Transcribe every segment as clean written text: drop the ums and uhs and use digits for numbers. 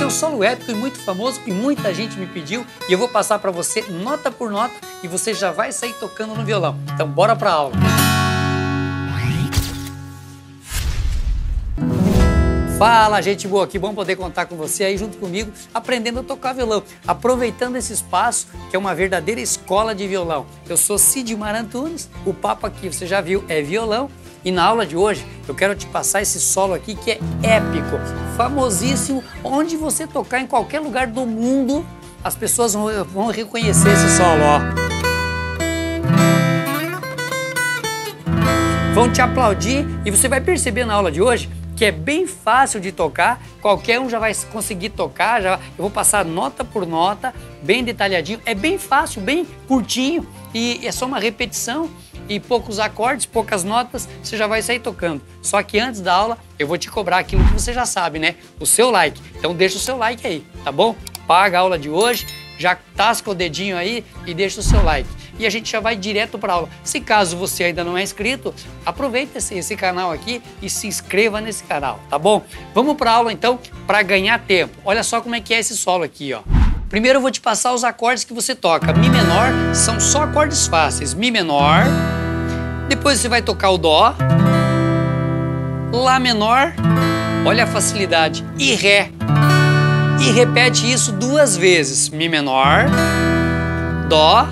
seu solo épico e muito famoso e muita gente me pediu e eu vou passar para você nota por nota e você já vai sair tocando no violão. Então bora para a aula. Fala, gente boa, que bom poder contar com você aí junto comigo, aprendendo a tocar violão, aproveitando esse espaço que é uma verdadeira escola de violão. Eu sou Sidmar Antunes, o papo aqui, você já viu, é violão. E na aula de hoje eu quero te passar esse solo aqui que é épico, famosíssimo, onde você tocar em qualquer lugar do mundo, as pessoas vão reconhecer esse solo, ó. Vão te aplaudir e você vai perceber na aula de hoje que é bem fácil de tocar, qualquer um já vai conseguir tocar, eu vou passar nota por nota, bem detalhadinho, é bem fácil, bem curtinho e é só uma repetição e poucos acordes, poucas notas, você já vai sair tocando. Só que antes da aula eu vou te cobrar aquilo que você já sabe, né? O seu like, então deixa o seu like aí, tá bom? Paga a aula de hoje, já tasca o dedinho aí e deixa o seu like. E a gente já vai direto para a aula. Se caso você ainda não é inscrito, aproveita esse canal aqui e se inscreva nesse canal, tá bom? Vamos para a aula então, para ganhar tempo. Olha só como é que é esse solo aqui, ó. Primeiro eu vou te passar os acordes que você toca. Mi menor são só acordes fáceis. Mi menor, depois você vai tocar o Dó, Lá menor, olha a facilidade, e Ré. E repete isso 2 vezes. Mi menor, Dó,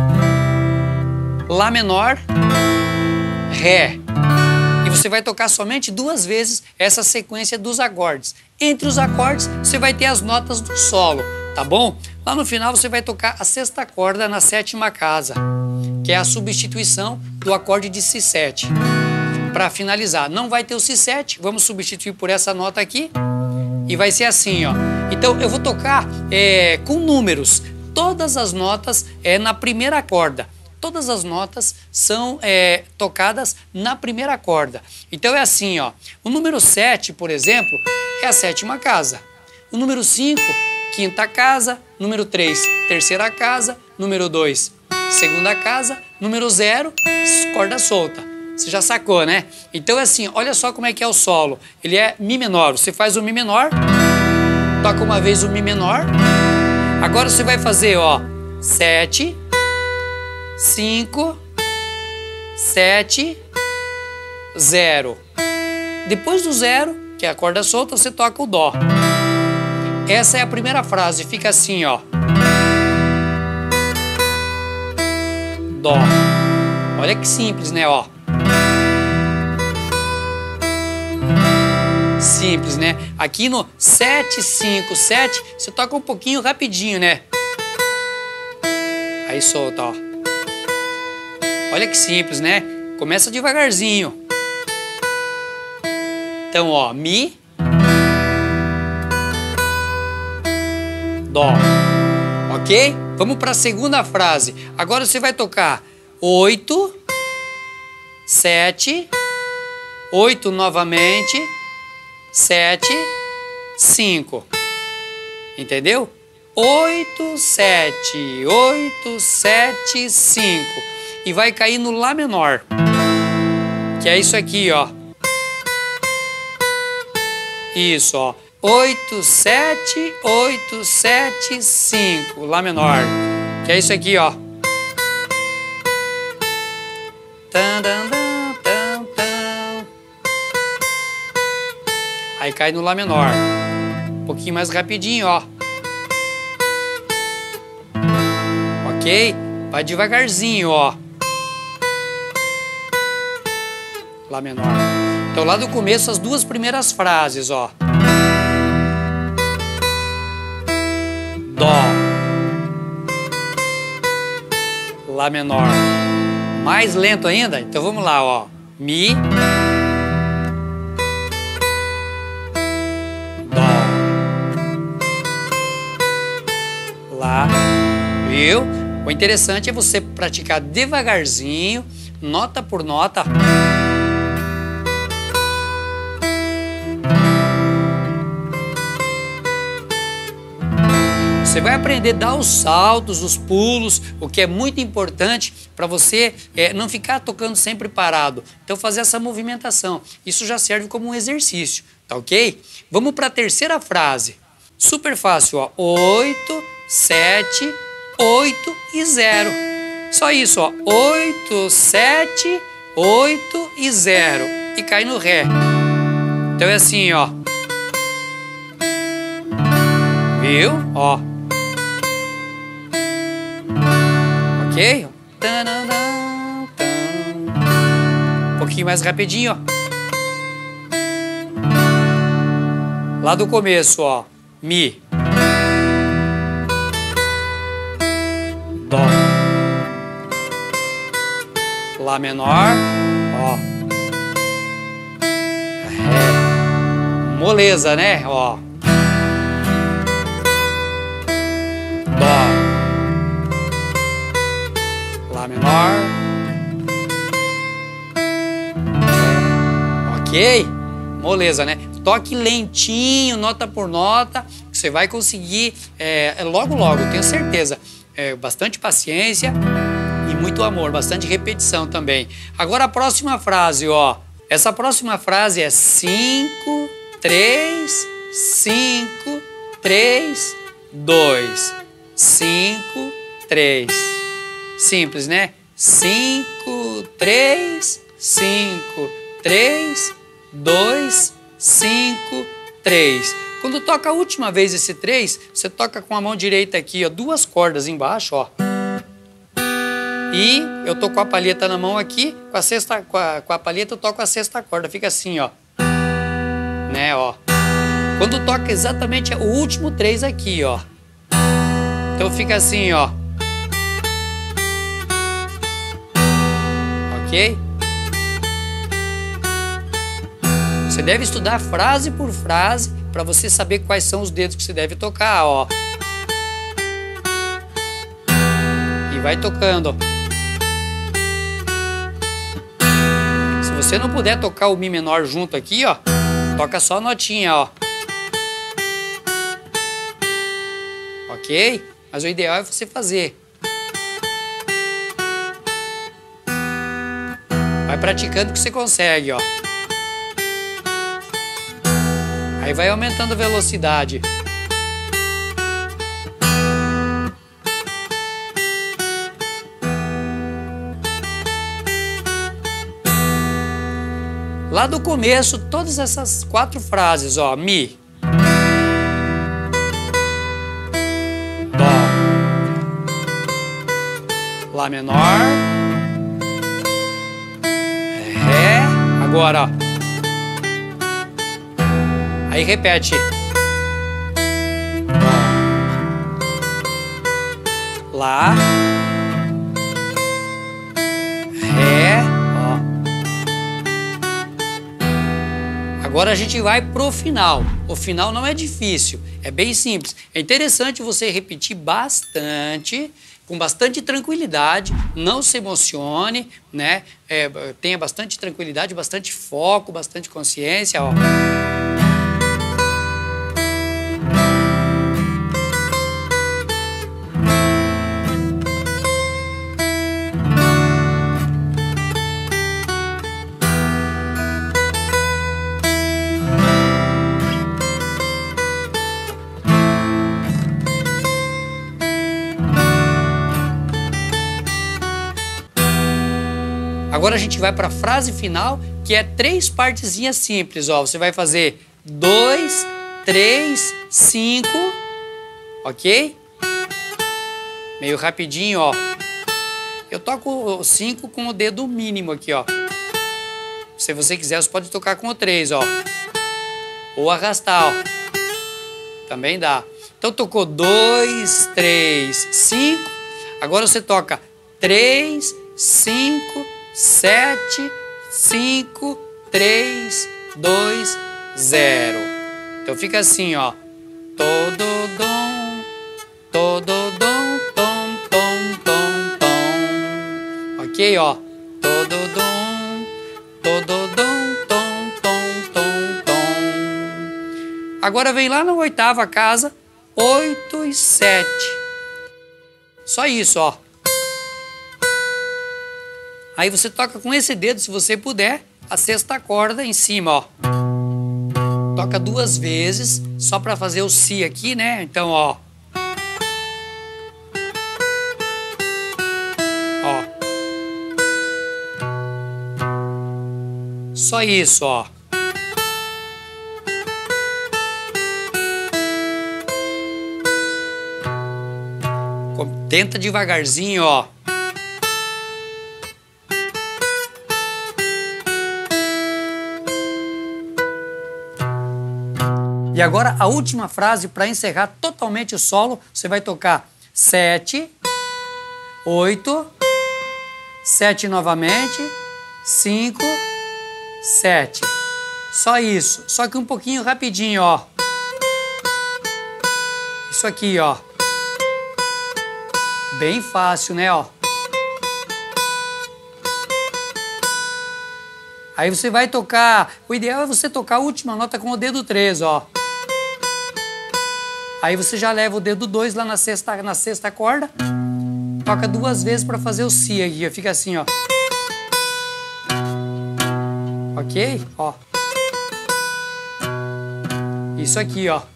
Lá menor, Ré. E você vai tocar somente 2 vezes essa sequência dos acordes. Entre os acordes, você vai ter as notas do solo, tá bom? Lá no final, você vai tocar a 6ª corda na 7ª casa, que é a substituição do acorde de Si7. Para finalizar, não vai ter o Si7, vamos substituir por essa nota aqui. E vai ser assim, ó. Então, eu vou tocar com números. Todas as notas na primeira corda. Todas as notas são tocadas na primeira corda. Então é assim, ó. O número 7, por exemplo, é a 7ª casa. O número 5, 5ª casa. Número 3, 3ª casa. Número 2, 2ª casa. Número 0, corda solta. Você já sacou, né? Então é assim, olha só como é que é o solo. Ele é Mi menor. Você faz o Mi menor, toca uma vez o Mi menor. Agora você vai fazer, ó, 7... 5, 7, 0. Depois do 0, que é a corda solta, você toca o Dó. Essa é a primeira frase, fica assim, ó. Dó. Olha que simples, né, ó. Simples, né? Aqui no 7, 5, 7, você toca um pouquinho rapidinho, né? Aí solta, ó. Olha que simples, né? Começa devagarzinho. Então, ó, Mi, Dó. Ok? Vamos para a segunda frase. Agora você vai tocar 8, 7, 8 novamente, 7, 5. Entendeu? 8, 7, 8, 7, 5. E vai cair no Lá menor, que é isso aqui, ó. Isso, ó. 8, 7, 8, 7, 5. Lá menor, que é isso aqui, ó. Aí cai no Lá menor. Um pouquinho mais rapidinho, ó. Ok? Vai devagarzinho, ó. Lá menor. Então lá do começo as 2 primeiras frases, ó. Dó. Lá menor. Mais lento ainda? Então vamos lá, ó. Mi. Dó. Lá. Viu? O interessante é você praticar devagarzinho, nota por nota. Você vai aprender a dar os saltos, os pulos, o que é muito importante para você não ficar tocando sempre parado. Então fazer essa movimentação, isso já serve como um exercício, tá ok? Vamos para a terceira frase. Super fácil, ó. 8, 7, 8 e 0. Só isso, ó. 8, 7, 8 e 0. E cai no Ré. Então é assim, ó. Viu? Ó. Ok? Um pouquinho mais rapidinho, ó. Lá do começo, ó. Mi. Dó. Lá menor, ó. Ré. Moleza, né? Ó. Dó. Lá menor. Ok? Moleza, né? Toque lentinho, nota por nota, que você vai conseguir logo, logo, tenho certeza. Bastante paciência e muito amor, bastante repetição também. Agora a próxima frase, ó. Essa próxima frase é 5, 3, 5, 3, 2, 5, 3. Simples, né? 5, 3, 5, 3, 2, 5, 3. Quando toca a última vez esse 3, você toca com a mão direita aqui, ó, 2 cordas embaixo, ó. E eu tô com a palheta na mão aqui, com a palheta eu toco a 6ª corda, fica assim, ó. Né, ó. Quando toca exatamente o último 3 aqui, ó. Então fica assim, ó. Ok? Você deve estudar frase por frase para você saber quais são os dedos que você deve tocar, ó. E vai tocando, ó. Se você não puder tocar o Mi menor junto aqui, ó, toca só a notinha, ó. Ok? Mas o ideal é você fazer. Vai praticando que você consegue, ó. Aí vai aumentando a velocidade. Lá do começo, todas essas 4 frases, ó. Mi. Dó. Lá menor. Ré. Agora, ó. Aí repete. Dó. Lá. Ré. Ó. Agora a gente vai pro final. O final não é difícil, é bem simples. É interessante você repetir bastante, com bastante tranquilidade, não se emocione, né? Tenha bastante tranquilidade, bastante foco, bastante consciência, ó. Agora a gente vai para a frase final, que é 3 partezinhas simples, ó. Você vai fazer 2, 3, 5, ok? Meio rapidinho, ó. Eu toco o 5 com o dedo mínimo aqui, ó. Se você quiser, você pode tocar com o 3, ó. Ou arrastar, ó. Também dá. Então tocou 2, 3, 5. Agora você toca 3, 5, 7, 5, 3, 2, 0. Então fica assim, ó. Todo dom, tom, tom, tom, tom. Ok, ó. Todo dom, tom, tom, tom, tom. Agora vem lá na 8ª casa, 8 e 7. Só isso, ó. Aí você toca com esse dedo, se você puder, a 6ª corda em cima, ó. Toca 2 vezes, só para fazer o si aqui, né? Então, ó. Ó. Só isso, ó. Tenta devagarzinho, ó. E agora a última frase para encerrar totalmente o solo, você vai tocar 7, 8, 7 novamente, 5, 7. Só isso, só que um pouquinho rapidinho, ó. Isso aqui, ó. Bem fácil, né, ó. Aí você vai tocar, o ideal é você tocar a última nota com o dedo 3, ó. Aí você já leva o dedo 2 lá na sexta corda, toca 2 vezes para fazer o si aqui, ó. Fica assim, ó. Ok? Ó. Isso aqui, ó.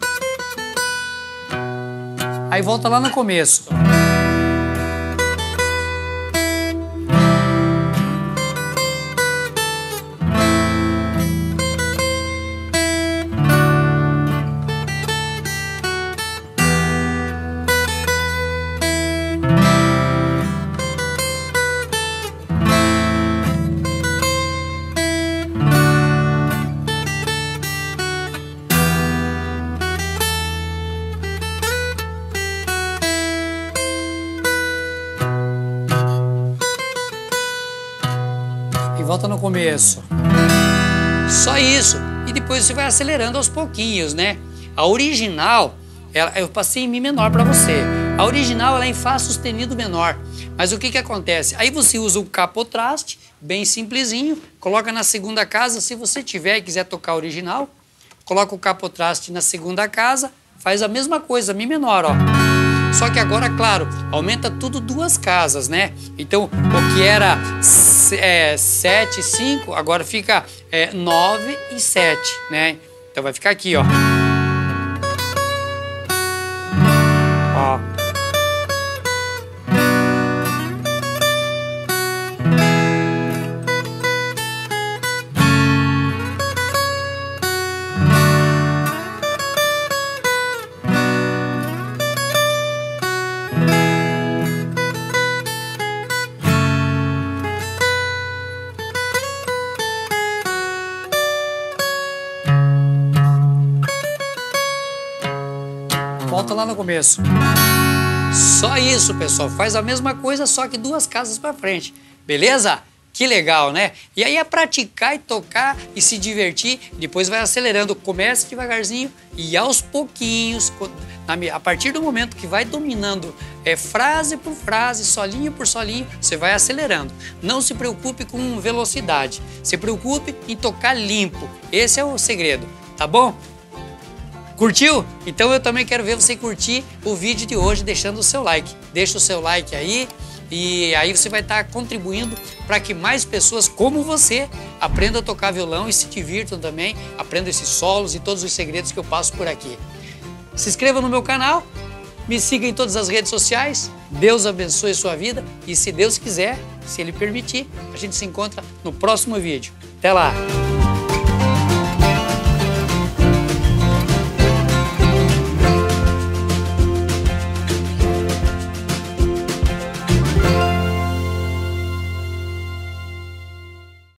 Aí volta lá no começo. E volta no começo. Só isso. E depois você vai acelerando aos pouquinhos, né? A original, eu passei em Mi menor para você. A original ela é em Fá sustenido menor. Mas o que que acontece? Aí você usa o capotraste, bem simplesinho, coloca na segunda casa. Se você tiver e quiser tocar a original, coloca o capotraste na segunda casa, faz a mesma coisa, Mi menor, ó. Só que agora, claro, aumenta tudo 2 casas, né? Então, o que era 7, 5, agora fica 9 e 7, né? Então vai ficar aqui, ó. Ó. Volta lá no começo. Só isso, pessoal. Faz a mesma coisa, só que 2 casas para frente. Beleza? Que legal, né? E aí é praticar e tocar e se divertir. Depois vai acelerando. Comece devagarzinho e aos pouquinhos, a partir do momento que vai dominando frase por frase, solinho por solinho, você vai acelerando. Não se preocupe com velocidade. Se preocupe em tocar limpo. Esse é o segredo, tá bom? Curtiu? Então eu também quero ver você curtir o vídeo de hoje deixando o seu like. Deixa o seu like aí e aí você vai estar contribuindo para que mais pessoas como você aprendam a tocar violão e se divirtam também, aprendam esses solos e todos os segredos que eu passo por aqui. Se inscreva no meu canal, me siga em todas as redes sociais, Deus abençoe a sua vida e se Deus quiser, se Ele permitir, a gente se encontra no próximo vídeo. Até lá!